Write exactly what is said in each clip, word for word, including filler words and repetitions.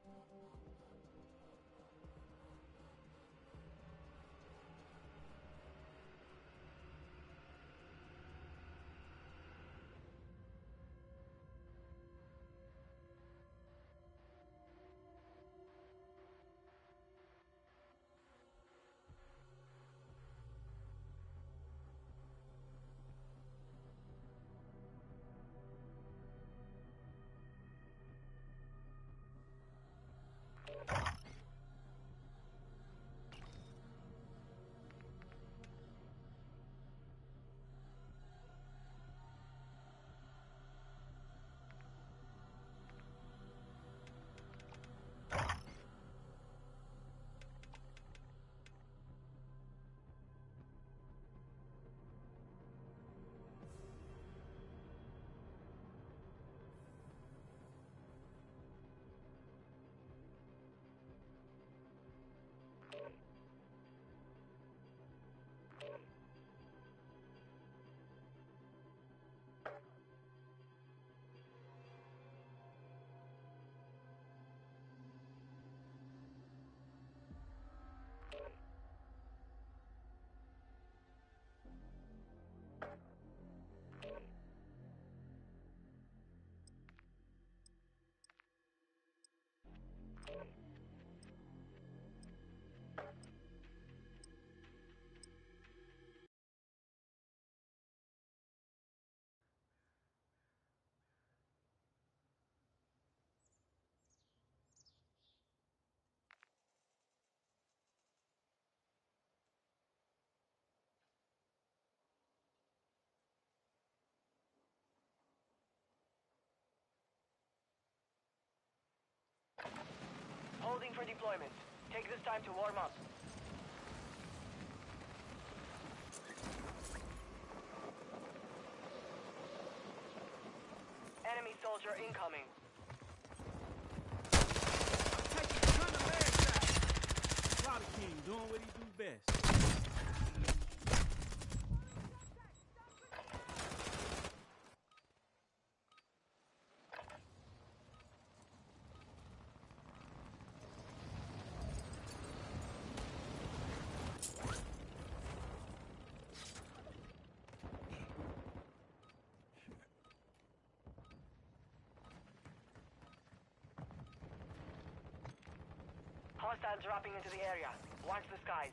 Holding for deployment. Take this time to warm up. Enemy soldier incoming. Slaughter King doing what he do best. Hostile dropping into the area. Watch the skies.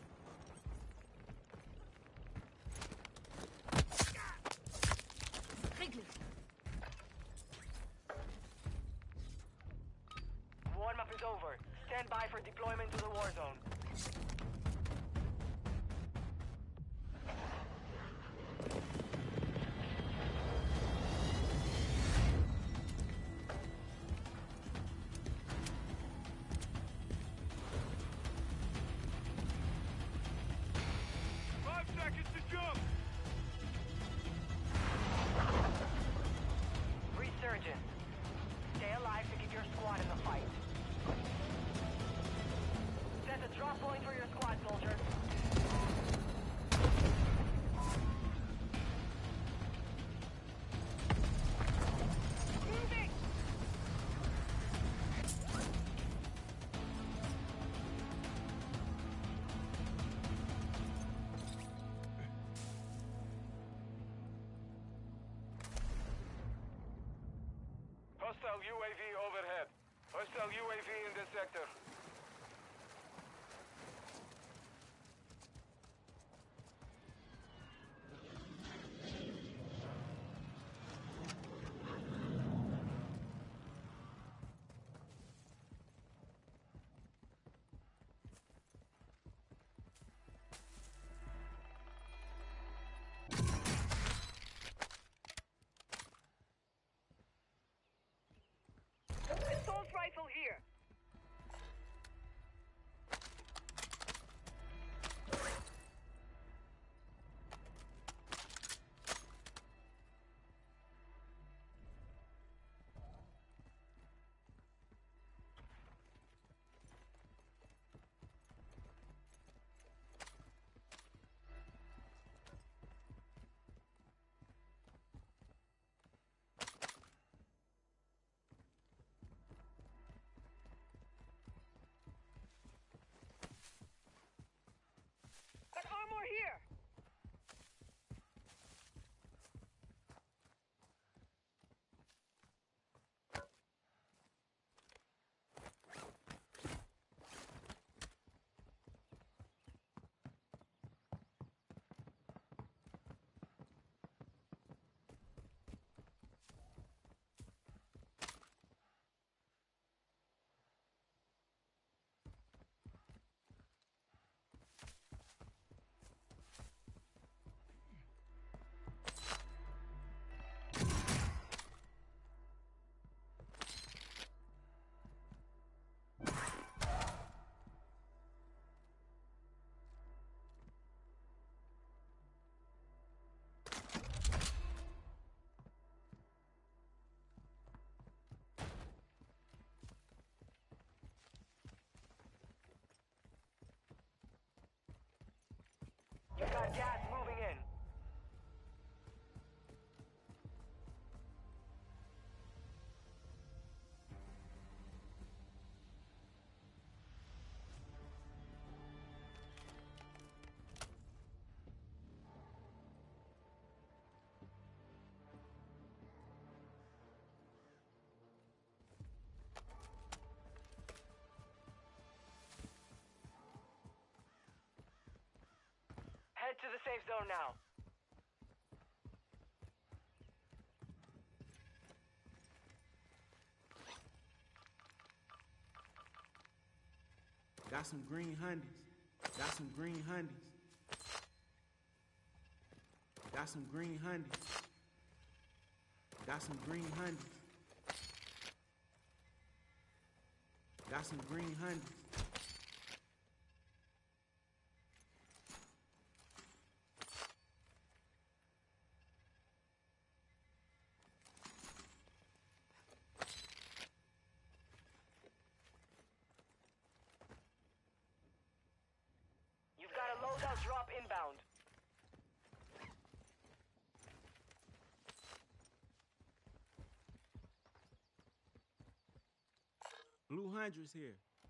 Warm-up is over. Stand by for deployment to the war zone. Resurgence. Stay alive to keep your squad in the fight. Set a drop point for your squad, soldier. Moving! Hostile U A V overhead. Hostile U A V in this sector. Assault rifle here. Got gas moving in. Head to the safe zone now. Got some green hundies. Got some green hundies. Got some green hundies. Got some green hundies. Got some green hundies. You've got a loadout drop inbound. Blue Hundreds here.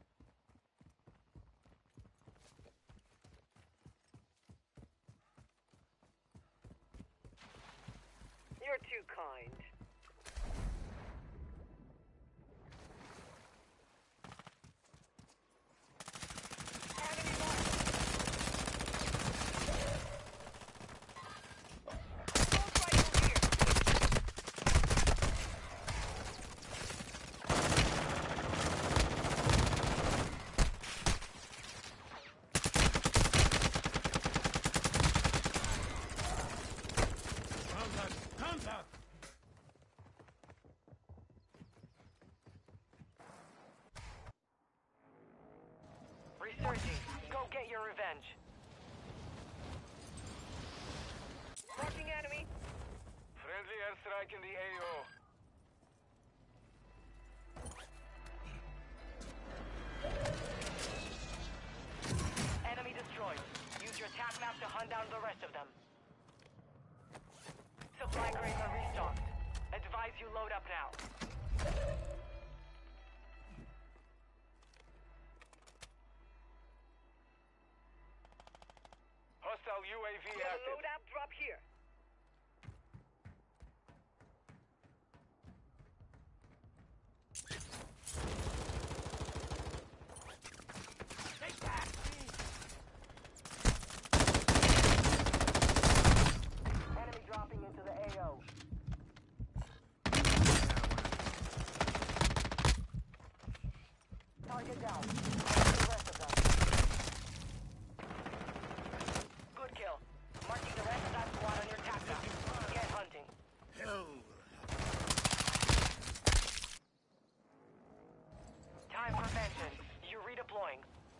You're too kind. Enemy marked. Assault rifle here. Contact! Contact! Resurging. Go get your revenge. Marking enemy. Friendly airstrike in the A O. Enemy destroyed. Use your attack map to hunt down the rest of them. Supply crates are restocked. Advise you load up now. Hostile U A V Got a active. loadout drop here. Take that! Enemy dropping into the A O. Target down. Mark the rest of them. Good kill. Marking the rest of that squad on your tac map. Get hunting. Time for vengeance. You're redeploying.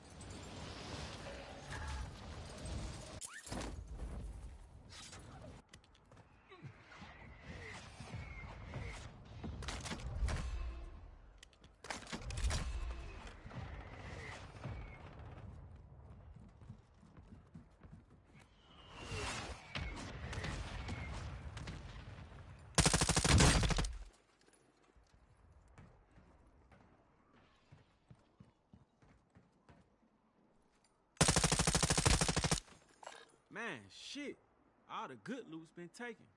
Man, shit. All the good loot's been taken.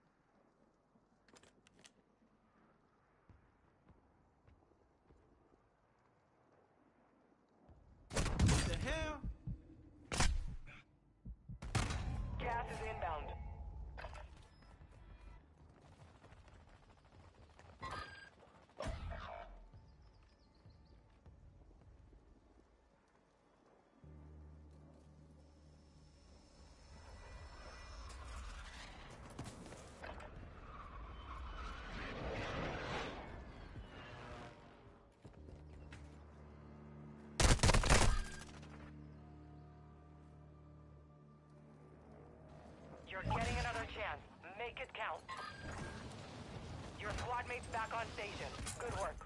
What the hell? Gas is inbound. You're getting another chance. Make it count. Your squad mate's back on station. Good work.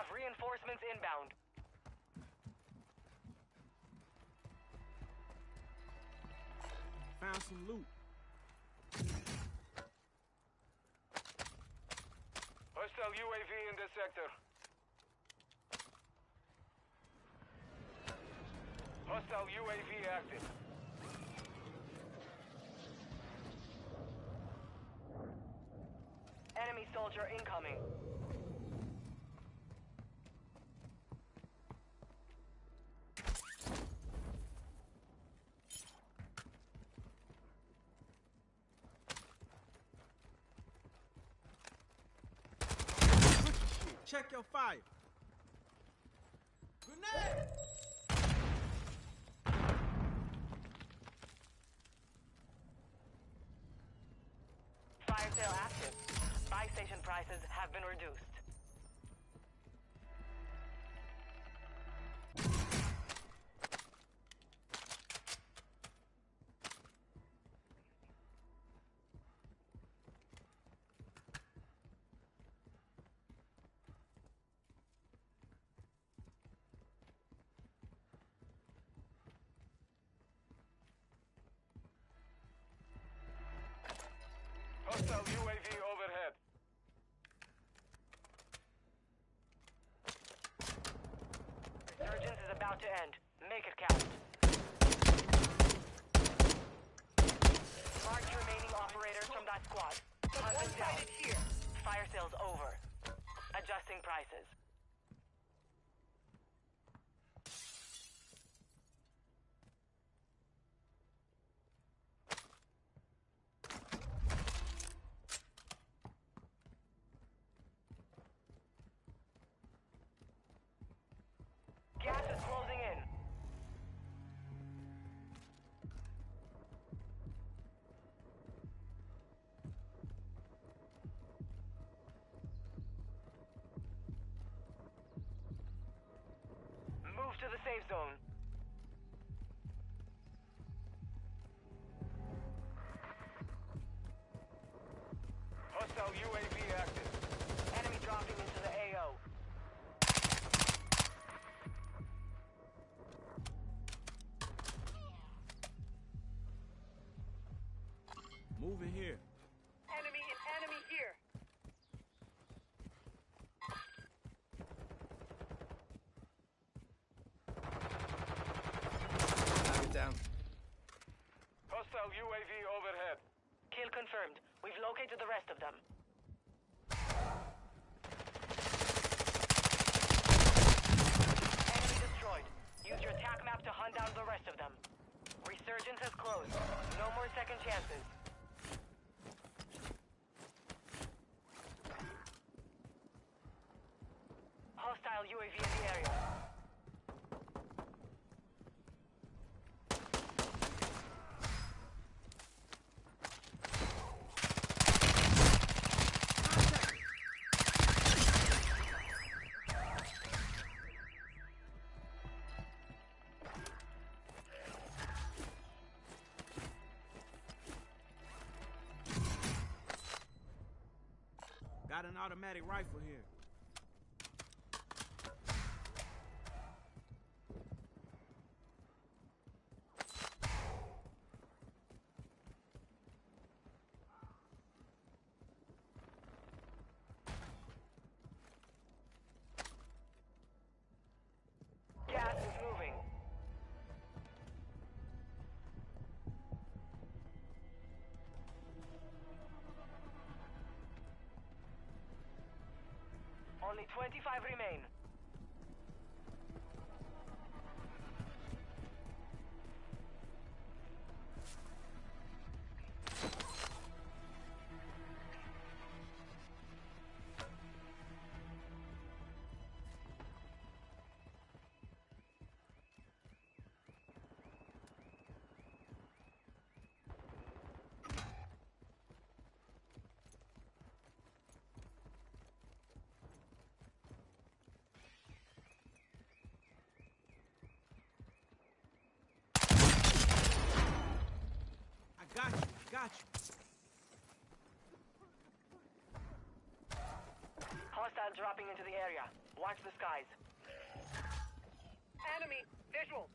have reinforcements inbound. Found some loot. Hostile U A V in this sector. Hostile U A V active. Enemy soldier incoming. Check your fire. Grenade! Fire sale active. Buy station prices have been reduced. Hostile U A V overhead. Resurgence is about to end. Make it count. Mark the remaining operators from that squad. Hunt them down. Here. Fire sales over. Adjusting prices. Gas is closing in. Move to the safe zone. Hostile U A V active. Enemy dropping into the A O. Moving here. Enemy, enemy here. Knock it down. Hostile U A V overhead. Kill confirmed. We've located the rest of them. Enemy destroyed. Use your attack map to hunt down the rest of them. Resurgence has closed. No more second chances. Hostile U A V in the area. Got an automatic rifle here. Gas is moving. Only twenty-five remain. Got you, got you. Hostiles Hostile dropping into the area. Watch the skies. Enemy visual.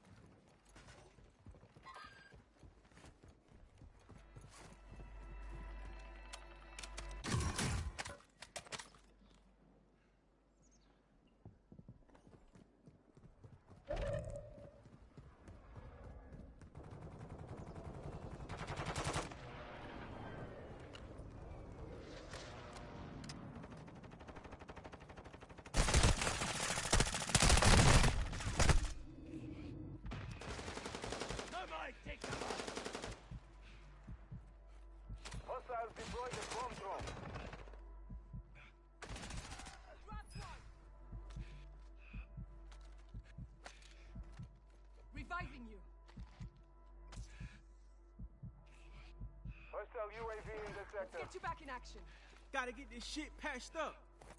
Hostiles deployed the bomb drone. Reviving you. Hostile U A V in the sector. Get you back in action. Gotta get this shit patched up.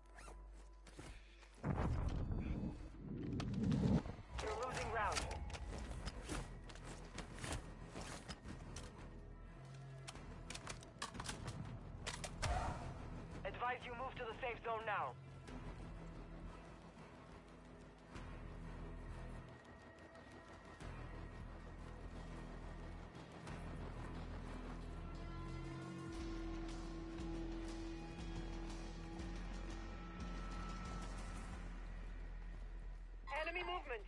You're losing ground. Advise you move to the safe zone now. Enemy movement.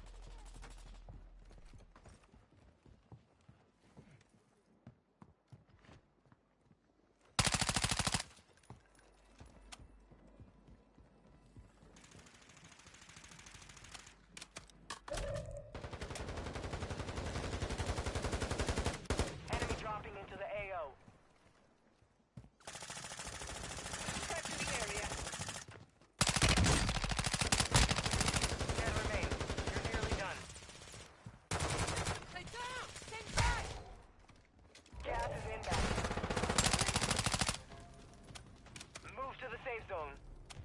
Enemy dropping into the A O. Capture the area. ten remain. You're nearly done. Stay down! Stand back! Gas is inbound. Move to the safe zone.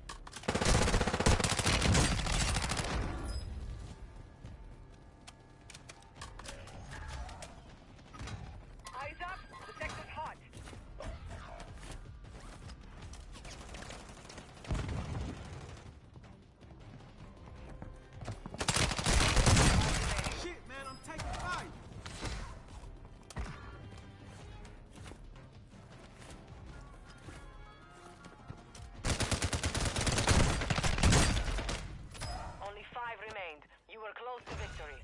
Eyes up. The sector's hot. Shit, man, I'm taking fire. Only five remained. You were close to victory.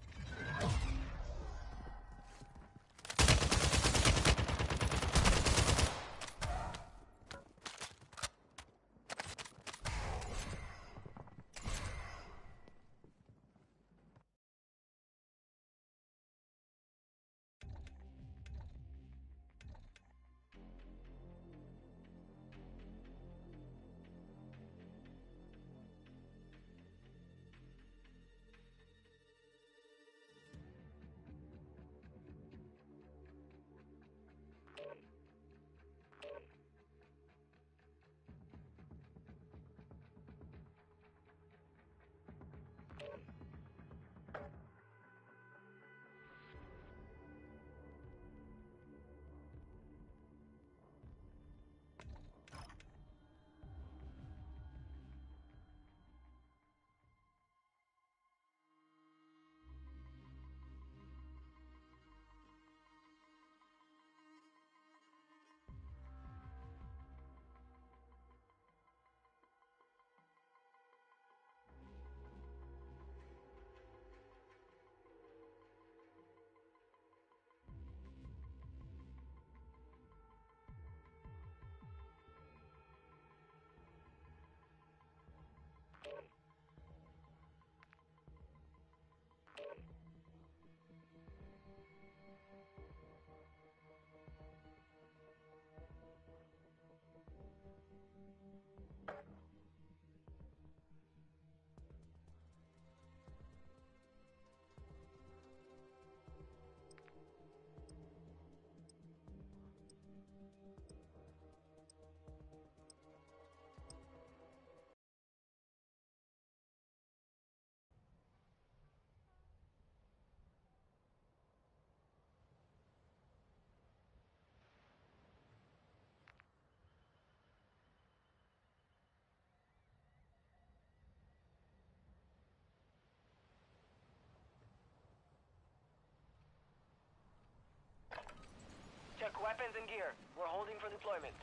Mark weapons and gear. We're holding for deployment.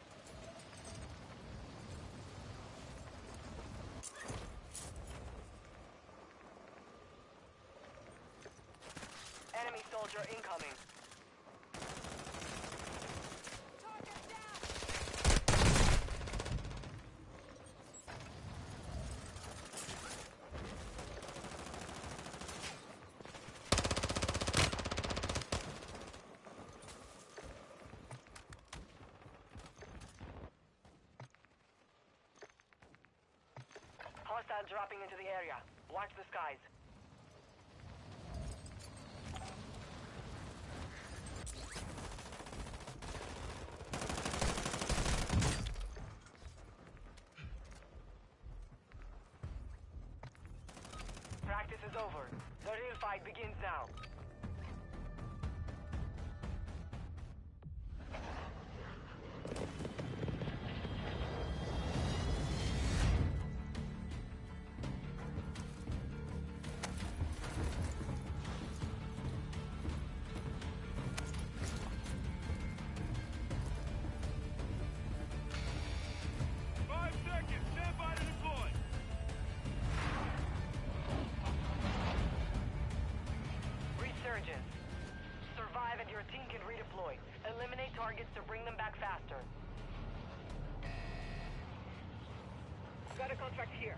Enemy soldier incoming. Target down! Hostile dropping into the area. Watch the skies. Practice is over. The real fight begins now. Five seconds. Stand by to deploy. Resurgence. Survive and your team can redeploy. Eliminate targets to bring them back faster. Got a contract here.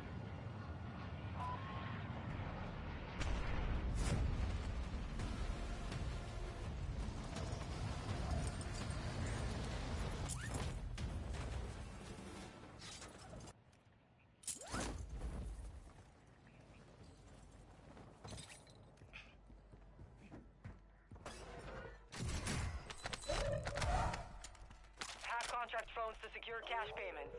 Hack contract phones to secure cash payments.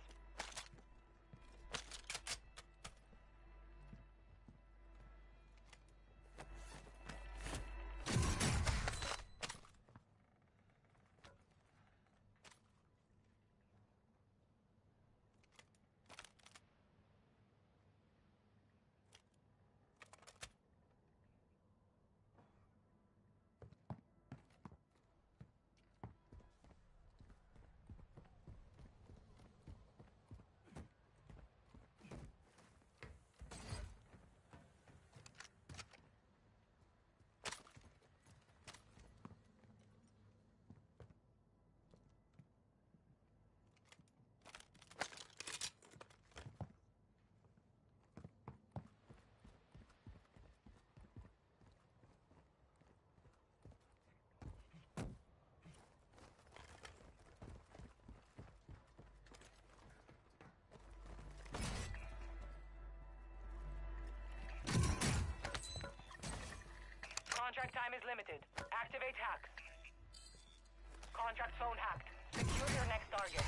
Contract time is limited. Activate hacks. Contract phone hacked. Secure your next target.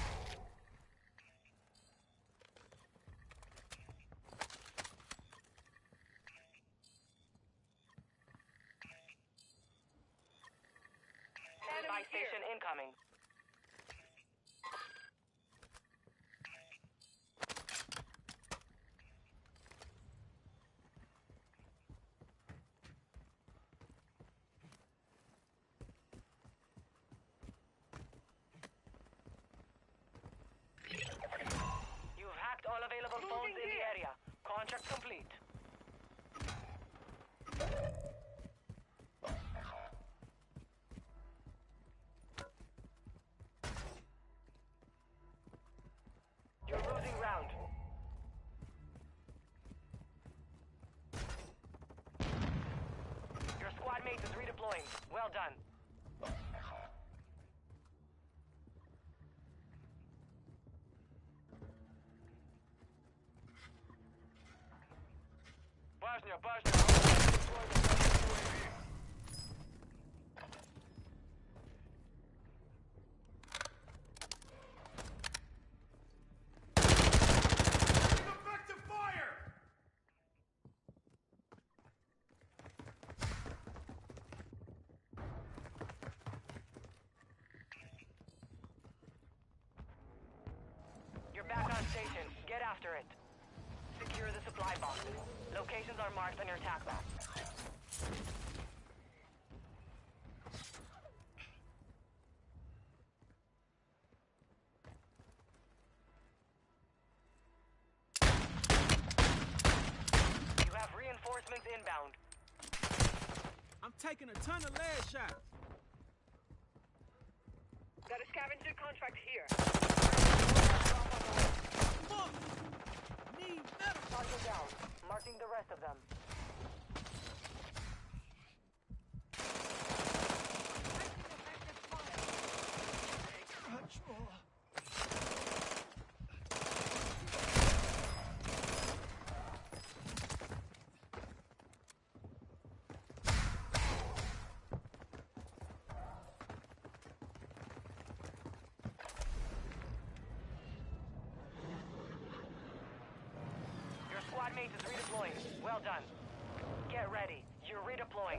Buy station incoming. You've hacked all available phones in the area. Contract complete. You're losing round. Your squad mate is redeploying. Well done. Bosnia, Bosnia. Deploy the friendly U A V. Effective fire! You're back on station. Get after it. Secure the supply boxes. Locations are marked on your tac map. taking a ton of lead shots. Got a scavenger contract here. Fuck! Need metal. Target down. Marking the rest of them. Your squad mate is redeploying. Well done. Get ready. You're redeploying.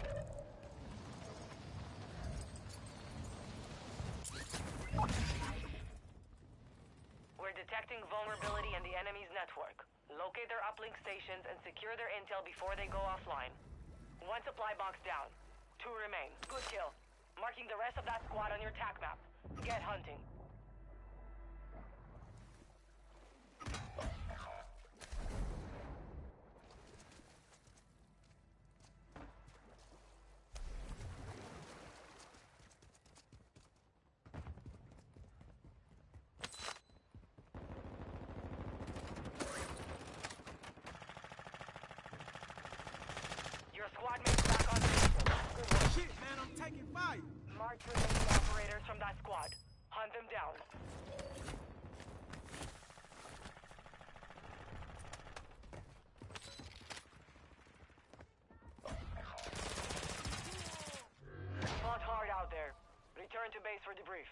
We're detecting vulnerability in the enemy's network. Locate their uplink stations and secure their intel before they go offline. One supply box down. Two remain. Good kill. Marking the rest of that squad on your tac map. Get hunting. Your squad mates back on station. Good work. Shit, man, I'm taking fire. Mark remaining operators from that squad. Hunt them down. Fought hard out there. Return to base for debrief.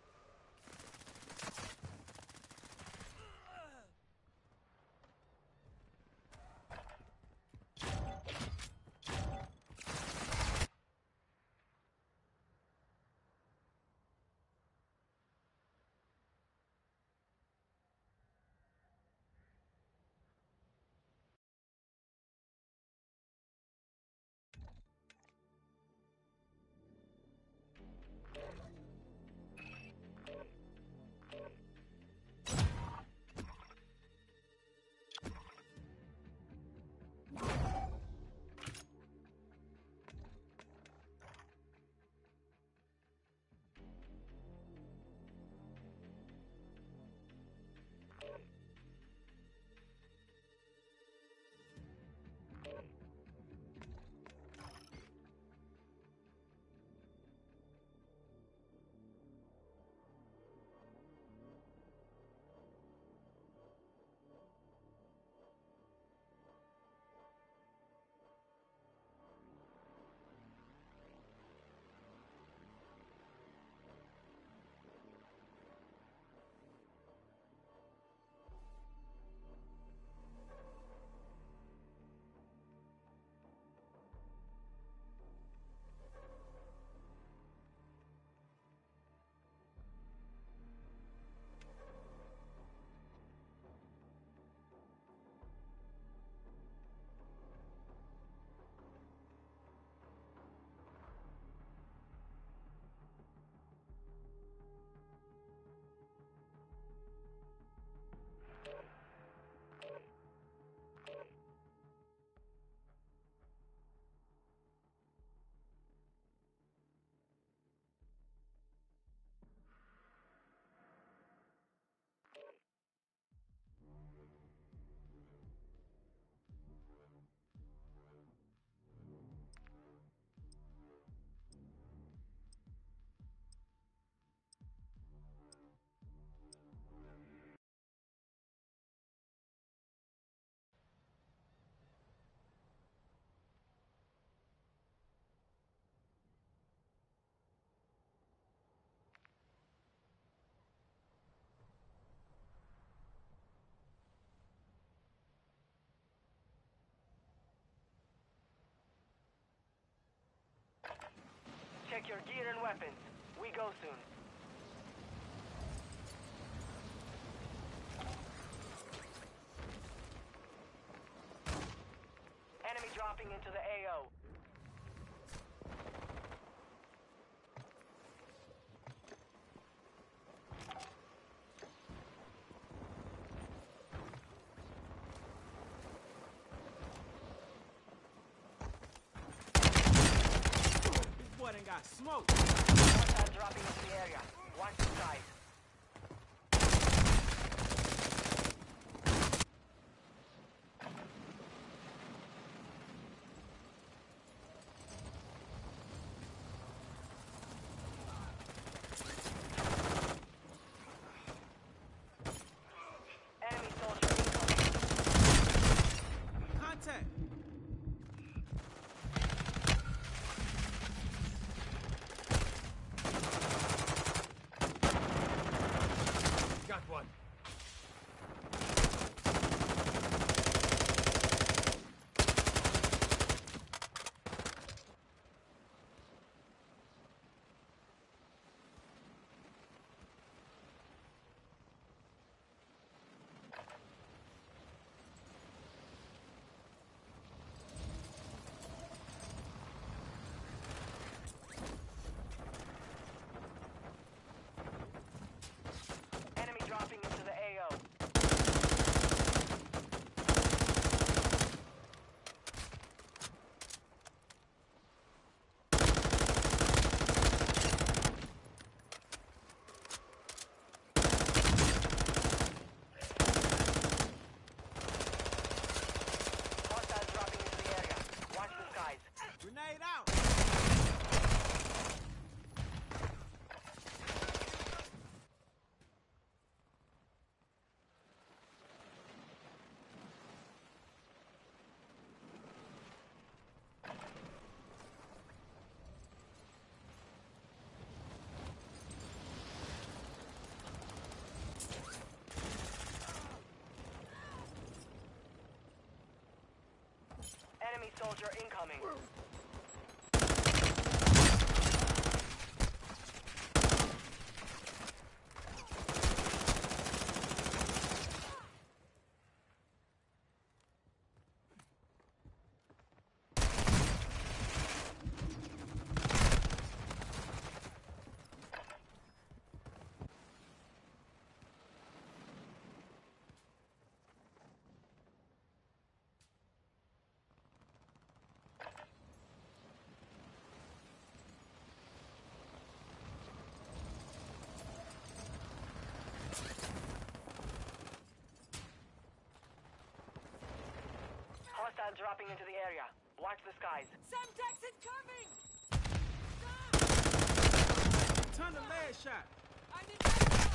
Check your gear and weapons. We go soon. Enemy dropping into the A O. Got smoke. Hostiles dropping into the area. Watch the skies. Enemy soldier incoming. Contact. Got one. Enemy dropping into the A O. Hostiles dropping into the area. Watch the skies. Grenade out. Enemy soldier incoming. Hostile dropping into the area. Watch the skies. Semtex incoming! Ton of lead shot. I need backup!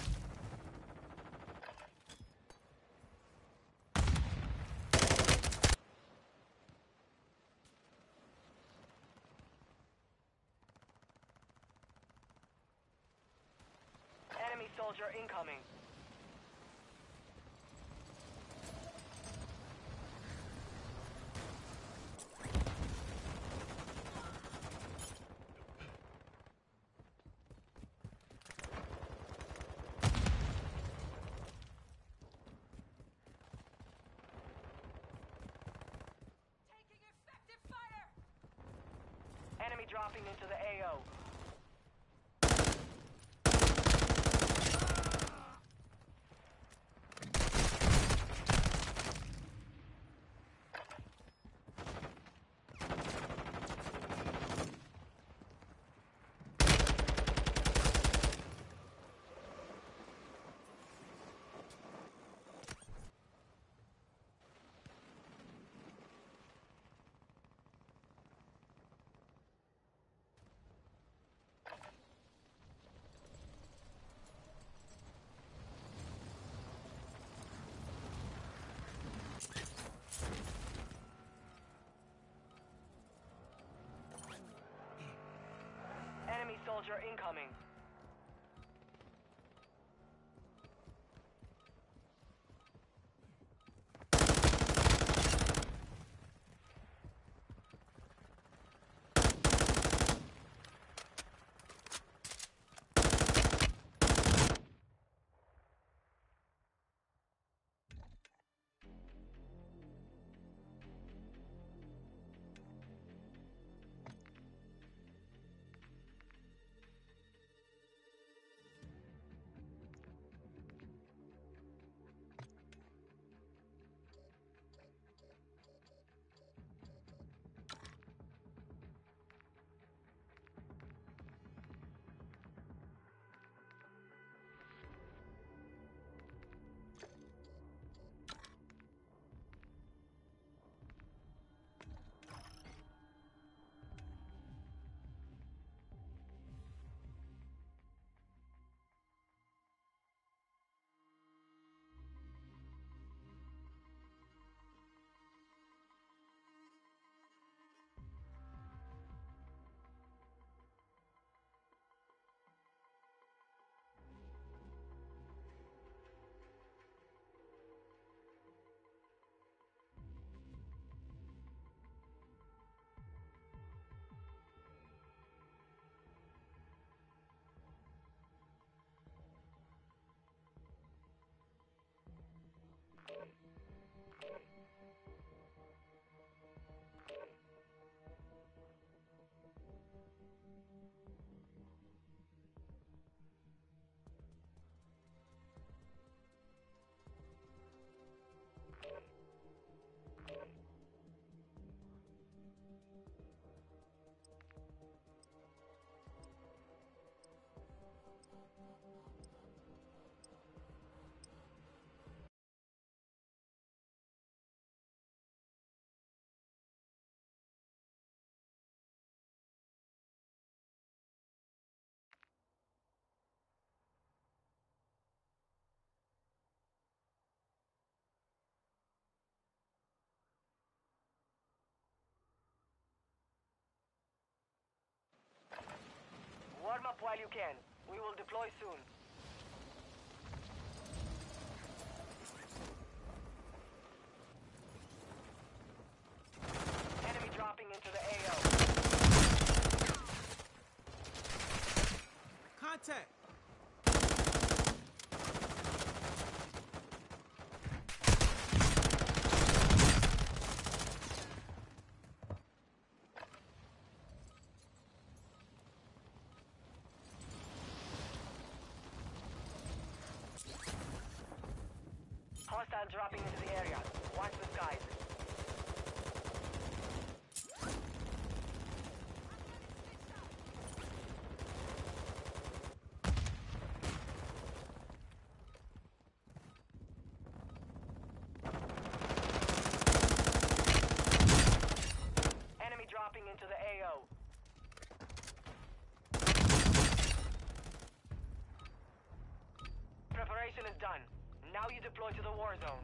Enemy soldier incoming. Taking effective fire! Enemy dropping into the A O. Enemy soldier incoming. up while you can. We will deploy soon. Enemy dropping into the A O. Contact! Hostile dropping into the area. Watch the skies. Enemy dropping into the A O. Preparation is done. Now you deploy to the war zone.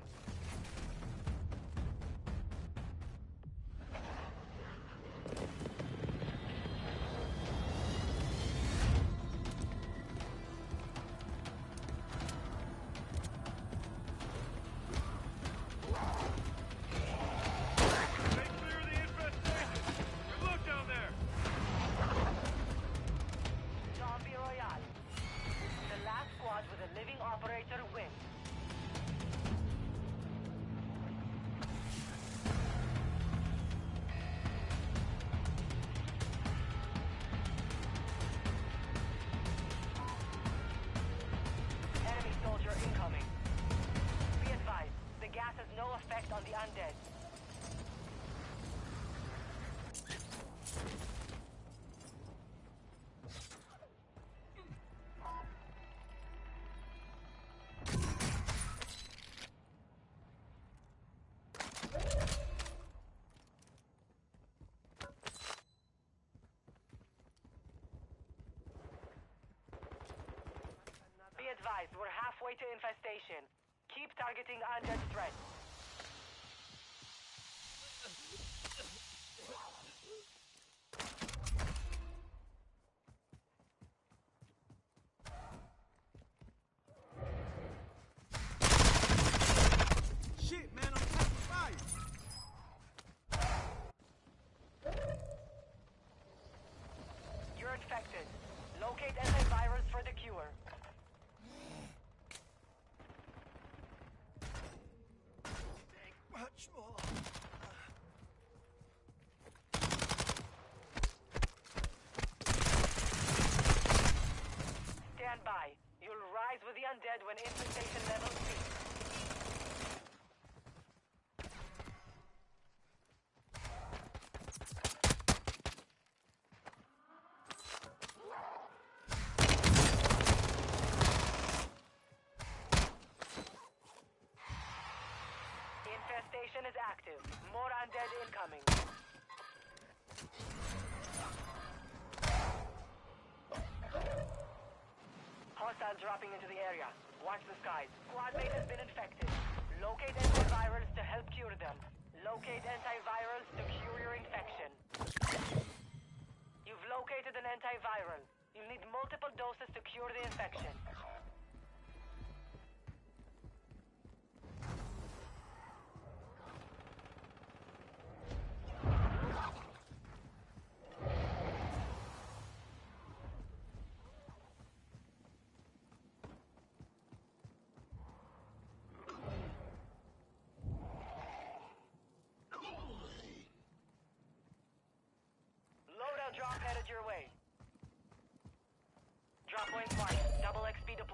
Stay clear of the infestation. Good luck down there. Zombie Royale. The last squad with a living operator wins. Enemy soldier incoming. Be advised, the gas has no effect on the undead. Be advised, we're halfway to infestation. Keep targeting undead threats. Shit, man, I'm taking fire! You're infected. Locate antivirus for the cure. Much more. Stand by. You'll rise with the undead when infestation levels peak. Infestation is active. More undead incoming. Hostile dropping into the area. Watch the skies. Squad mate has been infected. Locate antivirals to help cure them. Locate antivirals to cure your infection. You've located an antiviral. You'll need multiple doses to cure the infection. Loadout drop headed your way. Drop point marked. Double X P deployed.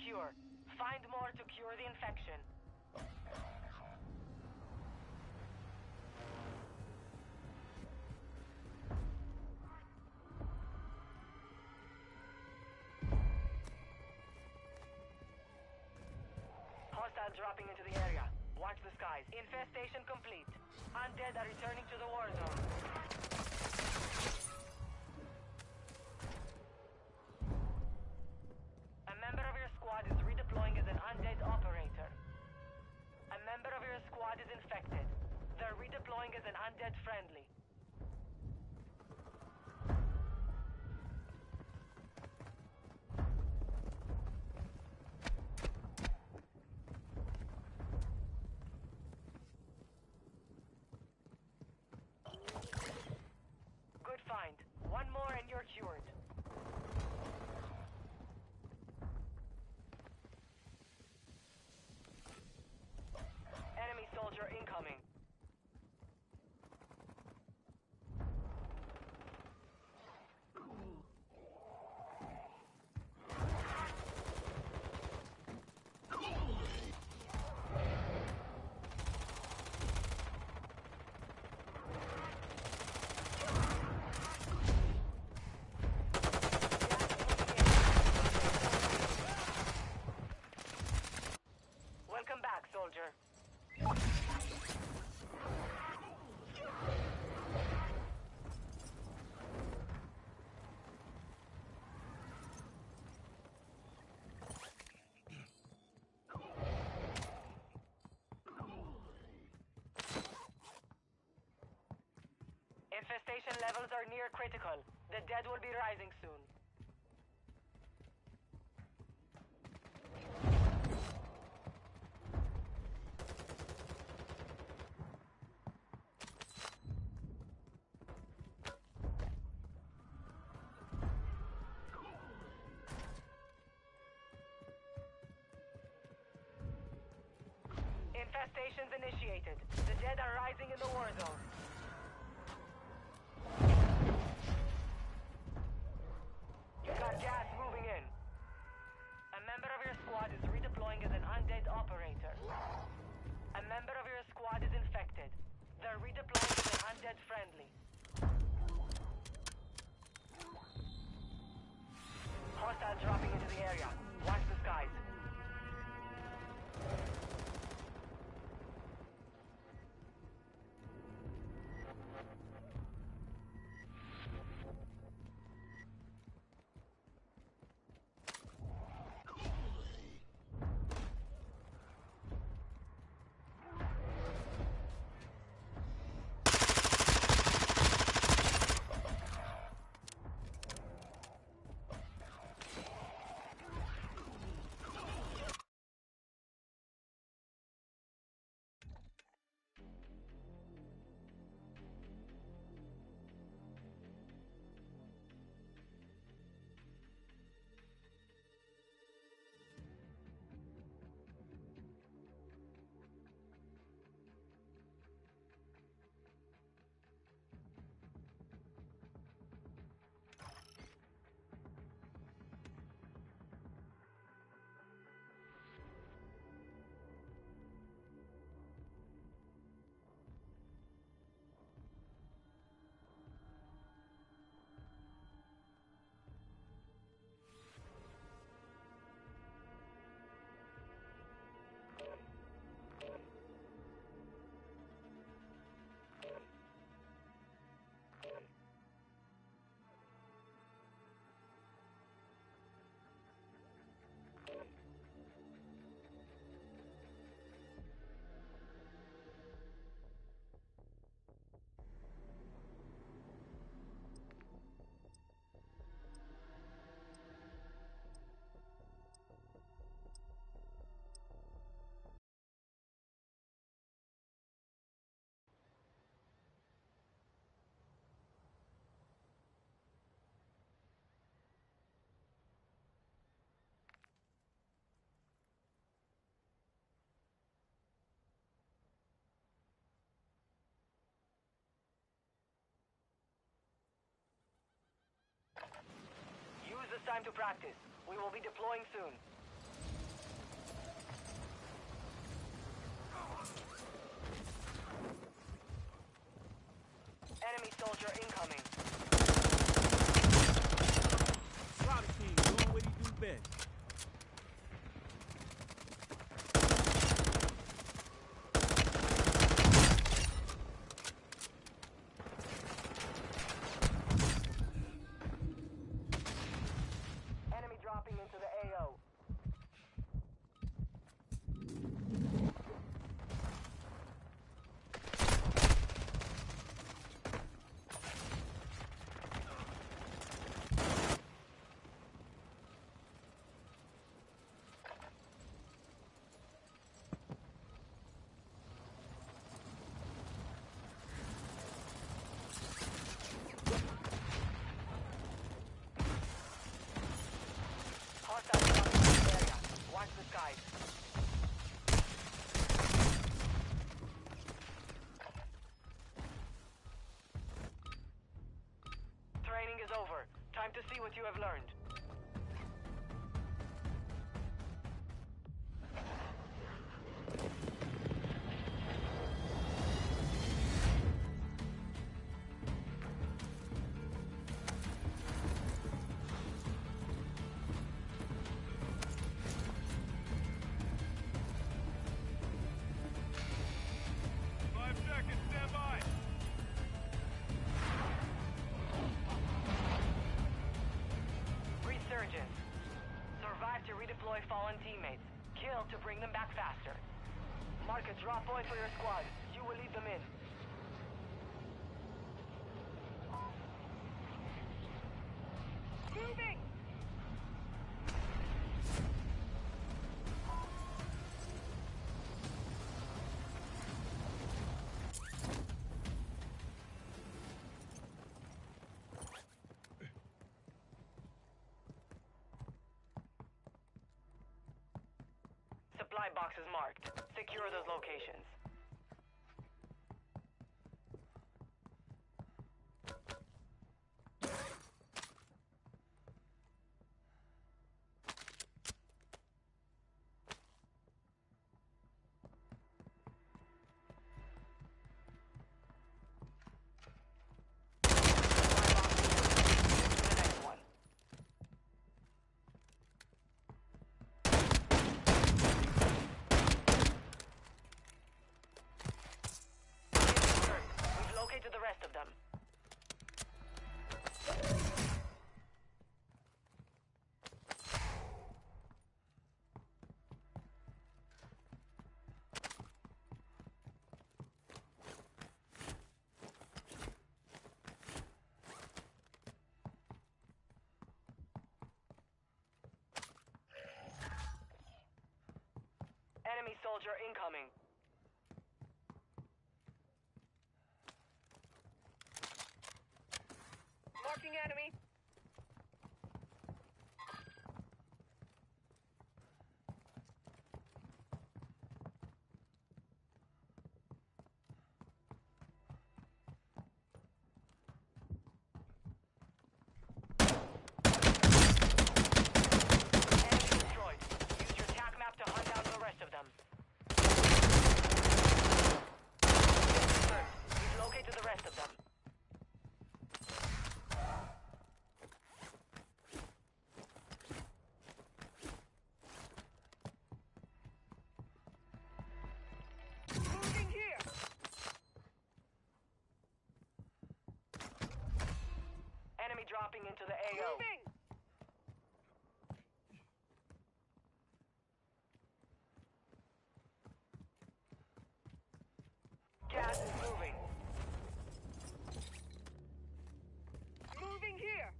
secure. Find more to cure the infection. Hostile dropping into the area. Watch the skies. Infestation complete. Undead are returning to the war zone. A member of your squad is redeploying as an undead operator. A member of your squad is infected. They're redeploying as an undead friendly. Good find. One more and you're cured. Enemy soldier incoming. Welcome back, soldier. Infestation levels are near critical. The dead will be rising soon. Infestations initiated. The dead are rising in the war zone. You got gas moving in. A member of your squad is redeploying as an undead operator. A member of your squad is infected. They're redeploying as an undead friendly. Hostile dropping into the area. Watch the skies. Use this time to practice. We will be deploying soon. soldier incoming. Slaughter King doing what he do best. Enemy dropping into the A O. Hostile dropping in the area. Watch the skies. Training is over. Time to see what you have learned. Five seconds, stand by. Resurgence. Survive to redeploy fallen teammates. Kill to bring them back faster. Mark a drop point for your squad. You will lead them in. Moving! Supply boxes marked. Secure those locations. The next one. We've located the rest of them. Enemy soldier incoming. Marking enemy. Enemy destroyed. Use your tac map to hunt down the rest of them. We've located the rest of them. Moving here. Enemy dropping into the A O. Moving. Gas is moving. Moving here.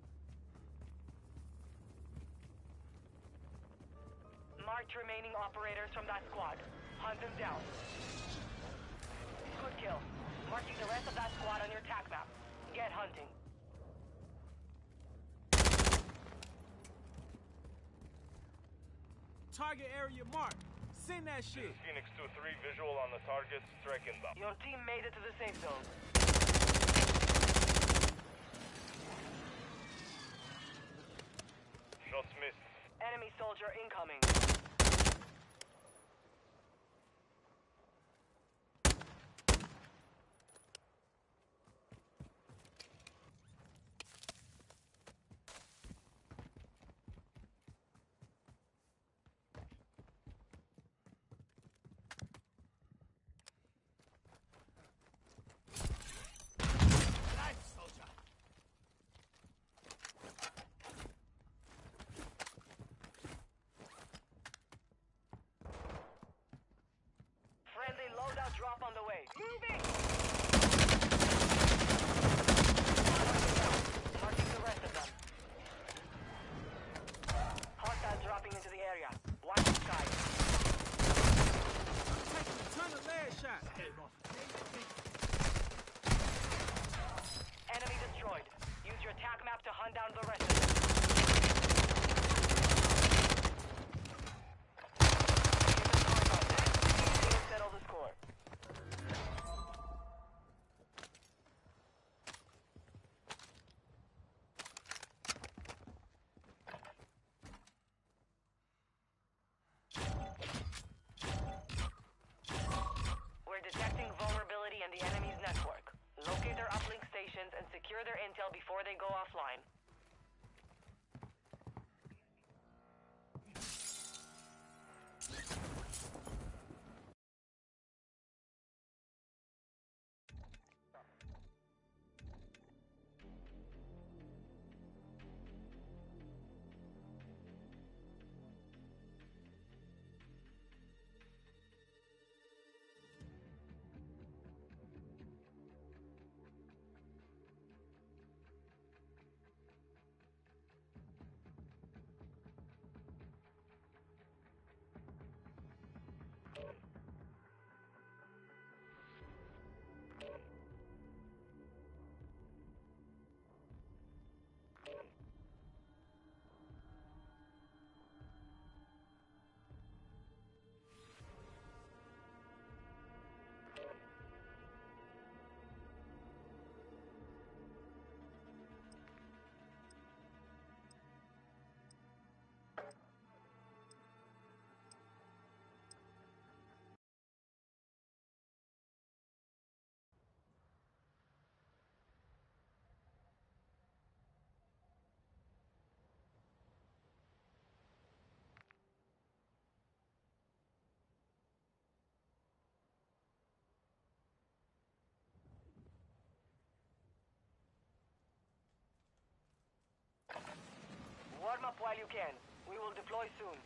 Marked remaining operators from that squad. Hunt them down. Good kill. Marking the rest of that squad on your tac map. Get hunting. Target area marked. Send that shit. Phoenix two three, visual on the target. Strike inbound. Your team made it to the safe zone. Shots missed. Enemy soldier incoming. Moving! Marking the rest of them. Hostiles dropping into the area. Watch the sky. I'm taking a ton of lead shots. Enemy destroyed. Use your tac map to hunt down the rest of them. Settle the score. We're detecting vulnerability in the enemy's network. Locate their uplink stations and secure their intel before they go offline. Warm up while you can. We will deploy soon.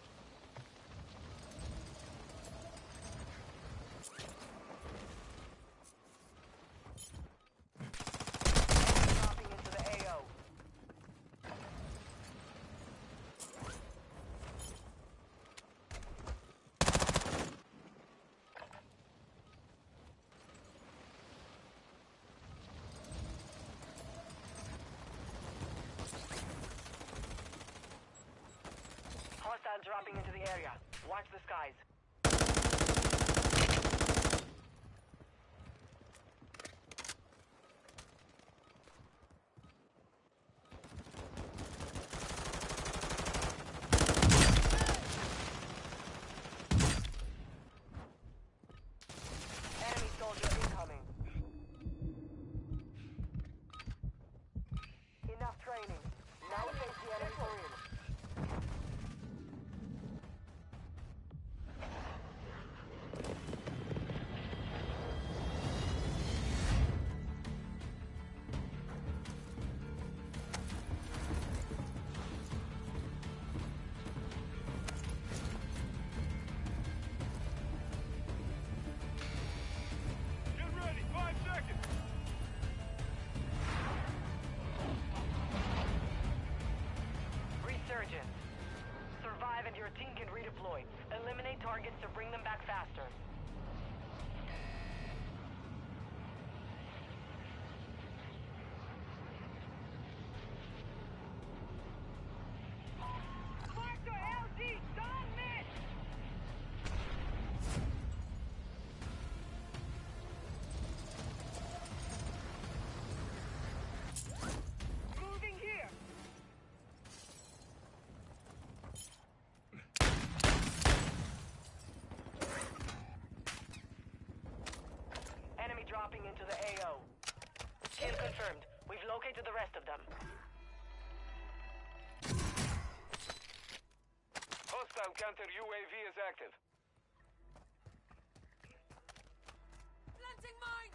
Dropping into the A O. Hostiles dropping into the area. Watch the skies. Enemy soldier incoming. Enough training. Now face the enemy for real. Get ready, five seconds! Resurgence. Survive and your team can redeploy. Eliminate targets to bring them back faster. Moving here. Enemy dropping into the A O. Kill confirmed. We've located the rest of them. Hostile counter U A V is active. Planting mine!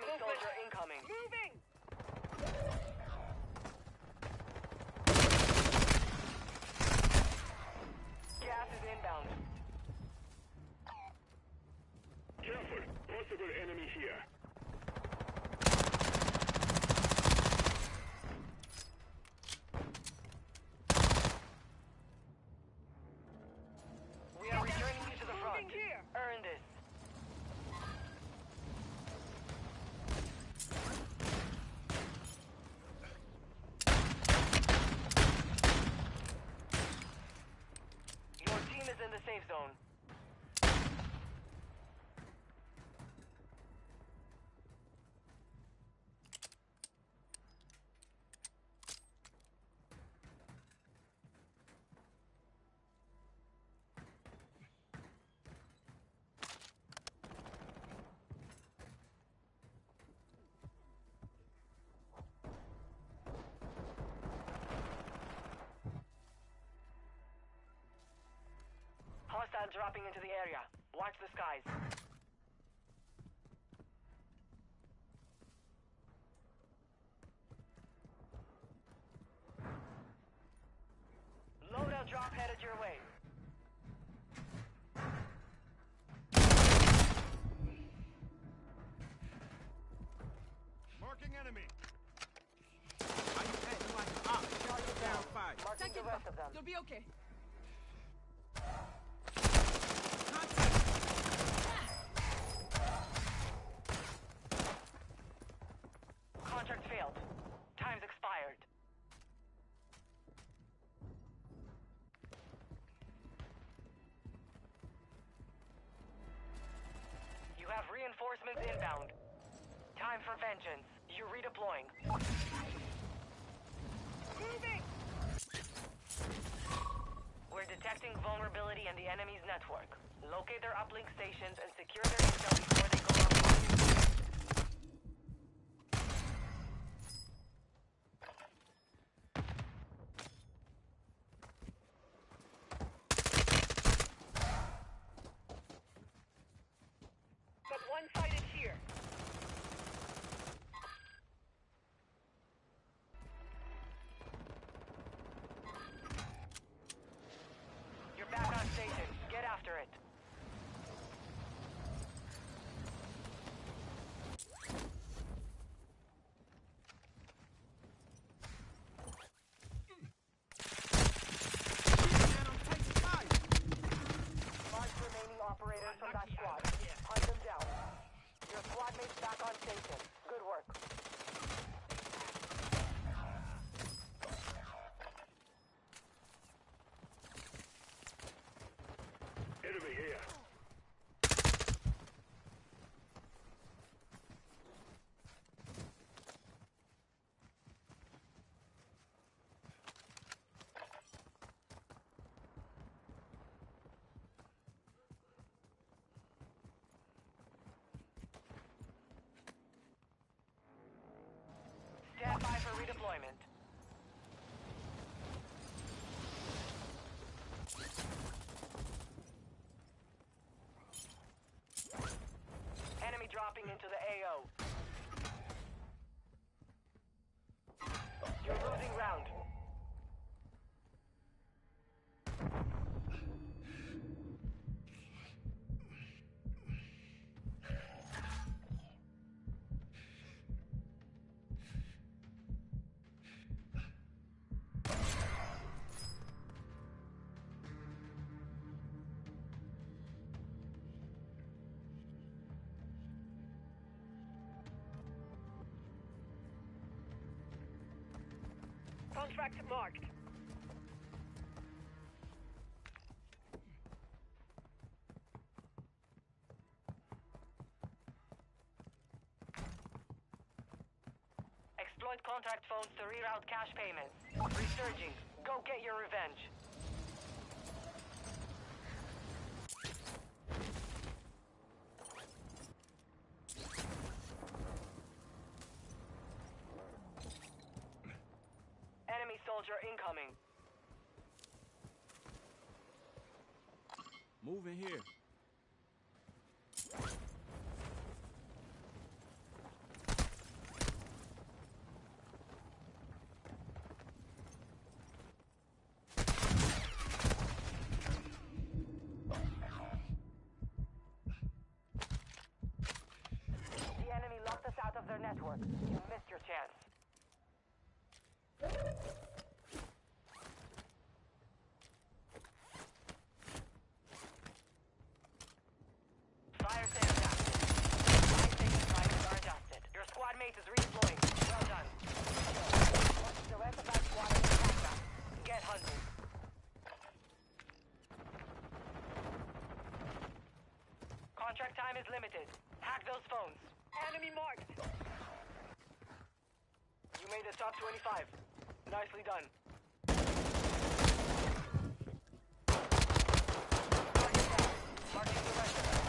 Enemy soldier incoming. Moving! Gas is inbound. Careful! Possible enemy here. We are returning you to the front. Moving here. Earn this. Your team is in the safe zone. Hostile dropping into the area. Watch the skies. Loadout drop headed your way. Marking enemy. Why you acting like an op? Target Down down. five. Marking Take the it rest back. of them. You'll be okay. Contract failed. Time's expired. You have reinforcements inbound. Time for vengeance. You're redeploying. Moving! We're detecting vulnerability in the enemy's network. Locate their uplink stations and secure their intel before they go offline. Got one sided here. You're back on station. Get after it. Man, I'm taking fire. Five remaining operators from that squad. Hunt them down. Your squad mates back on station. Good work. Enemy here. Stand by for redeployment. Enemy dropping into the A O. You're losing round. Contract marked. Exploit contact phones to reroute cash payments. Resurging. Go get your revenge. Enemy soldier incoming. Moving here. fire sales active. Life saving prices are adjusted. Your squad mate is redeploying. Well done. The rest of our squad is attacked us. Get hunting. Contract time is limited. Hack those phones. Enemy marked. You made the top twenty-five. Nicely done. Target down. Marking the rest of them.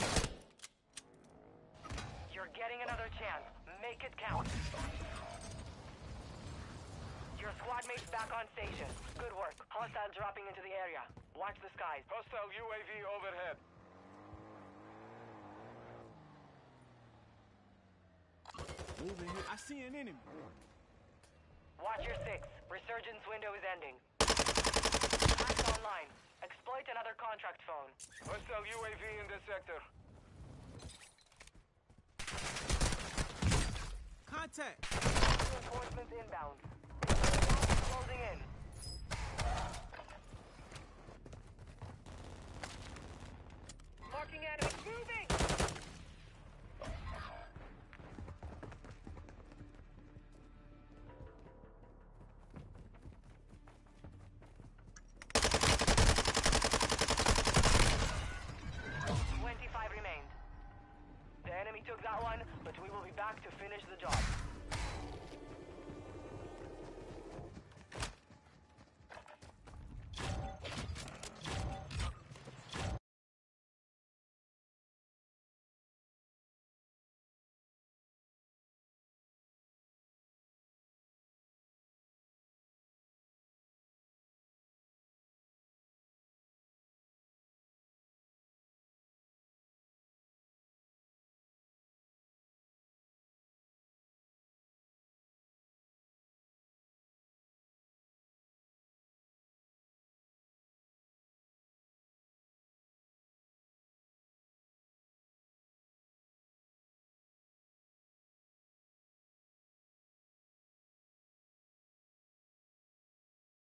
You're getting another chance. Make it count. Your squad mate's back on station. Good work. Hostiles dropping into the area. Watch the skies. Hostile U A V overhead. Moving here. I see an enemy. Watch your six. Resurgence window is ending. Hacks online. Exploit another contract phone. Hostile U A V in the sector. Contact. Reinforcements inbound. Closing in.